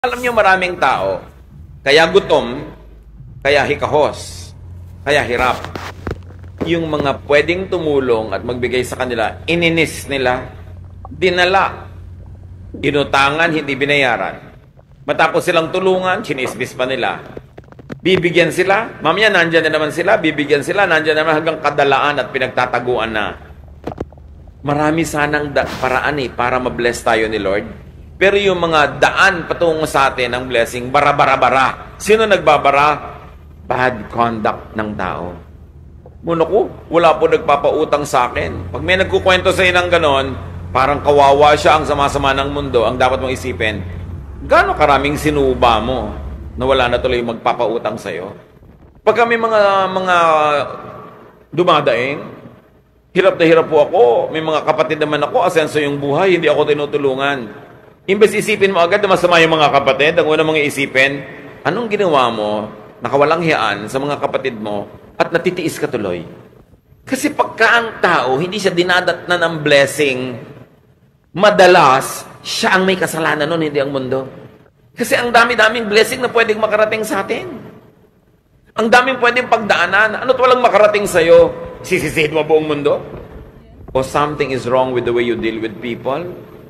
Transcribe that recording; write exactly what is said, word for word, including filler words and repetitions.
Alam niyo maraming tao, kaya gutom, kaya hikahos, kaya hirap. Yung mga pwedeng tumulong at magbigay sa kanila, ininis nila, dinala, inutangan, hindi binayaran. Matapos silang tulungan, chinismis pa nila. Bibigyan sila, mamaya nandyan na naman sila, bibigyan sila, nandyan na naman hanggang kadalaan at pinagtataguan na. Marami sanang paraan eh, para mabless tayo ni Lord. Pero yung mga daan patungo sa atin ng blessing, bara-bara-bara. Sino nagbabara? Bad conduct ng tao. Muna ko, wala po nagpapautang sa akin. Pag may nagkukwento sa inang ganon, parang kawawa siya ang sama-sama ng mundo. Ang dapat mong isipin, gaano karaming sinuba mo na wala na tuloy magpapautang sa'yo? Pag kami mga, mga dumadaing, hirap na hirap po ako. May mga kapatid naman ako, asenso yung buhay, hindi ako tinutulungan. Imbes isipin mo agad na masama yung mga kapatid, ang una mong isipin, anong ginawa mo, nakawalang hiyaan sa mga kapatid mo, at natitiis ka tuloy. Kasi pagka ang tao, hindi siya dinadatnan ng blessing, madalas, siya ang may kasalanan nun, hindi ang mundo. Kasi ang dami-daming blessing na pwedeng makarating sa atin. Ang daming pwedeng pagdaanan. Ano't walang makarating sa'yo? Sisisihin mo buong mundo? O something is wrong with the way you deal with people?